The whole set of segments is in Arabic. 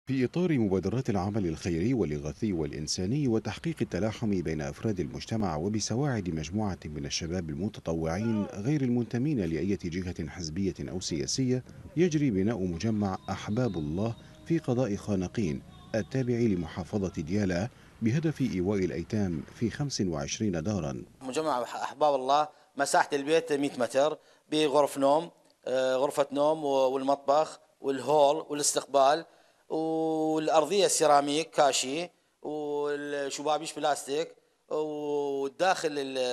في إطار مبادرات العمل الخيري والإغاثي والإنساني وتحقيق التلاحم بين أفراد المجتمع وبسواعد مجموعة من الشباب المتطوعين غير المنتمين لأي جهة حزبية أو سياسية، يجري بناء مجمع أحباب الله في قضاء خانقين التابع لمحافظة ديالى بهدف إيواء الأيتام في 25 دارا. مجمع أحباب الله، مساحة البيت 100 متر، بغرف نوم، غرفة نوم والمطبخ والهول والاستقبال، والأرضية سيراميك كاشي، والشبابيش بلاستيك، وداخل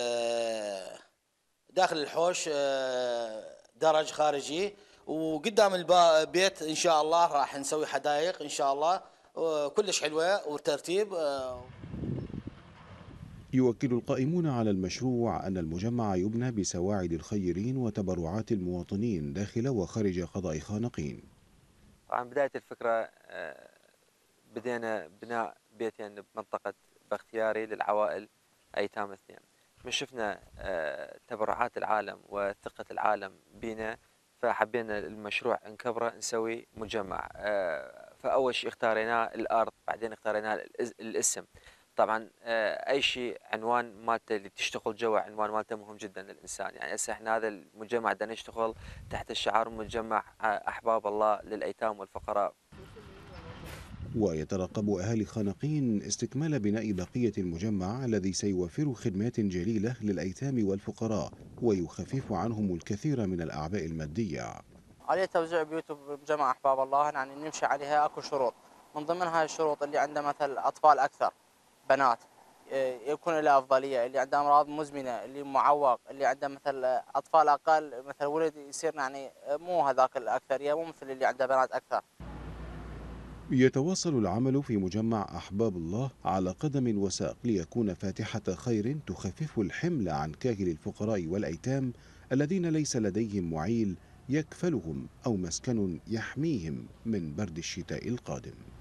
داخل الحوش درج خارجي، وقدام البيت إن شاء الله راح نسوي حدائق إن شاء الله، كلش حلوة وترتيب. يؤكد القائمون على المشروع أن المجمع يبنى بسواعد الخيرين وتبرعات المواطنين داخل وخارج قضاء خانقين. طبعا بداية الفكرة بدينا بناء بيتين بمنطقة باختياري للعوائل أيتام اثنين. من شفنا تبرعات العالم وثقة العالم بينا، فحبينا المشروع نكبره نسوي مجمع. فأول شيء اختاريناه الأرض، بعدين اختاريناه الاسم. طبعا أي شيء عنوان مالته اللي تشتغل جوا، عنوان مالته مهم جدا للإنسان. يعني هسه احنا هذا المجمع بدنا نشتغل تحت الشعار مجمع أحباب الله للأيتام والفقراء. ويترقب أهالي خانقين استكمال بناء بقية المجمع الذي سيوفر خدمات جليلة للأيتام والفقراء ويخفف عنهم الكثير من الأعباء المادية. آلية توزيع بيوت بمجمع أحباب الله يعني نمشي عليها أكو شروط. من ضمن هاي الشروط اللي عنده مثل أطفال أكثر، بنات، يكون له أفضلية. اللي عنده أمراض مزمنة، اللي معوق، اللي عنده مثل أطفال أقل، مثل ولد يصير يعني مو هذاك الأكثرية، مو مثل اللي عنده بنات أكثر. يتواصل العمل في مجمع أحباب الله على قدم وساق ليكون فاتحة خير تخفف الحمل عن كاهل الفقراء والأيتام الذين ليس لديهم معيل يكفلهم أو مسكن يحميهم من برد الشتاء القادم.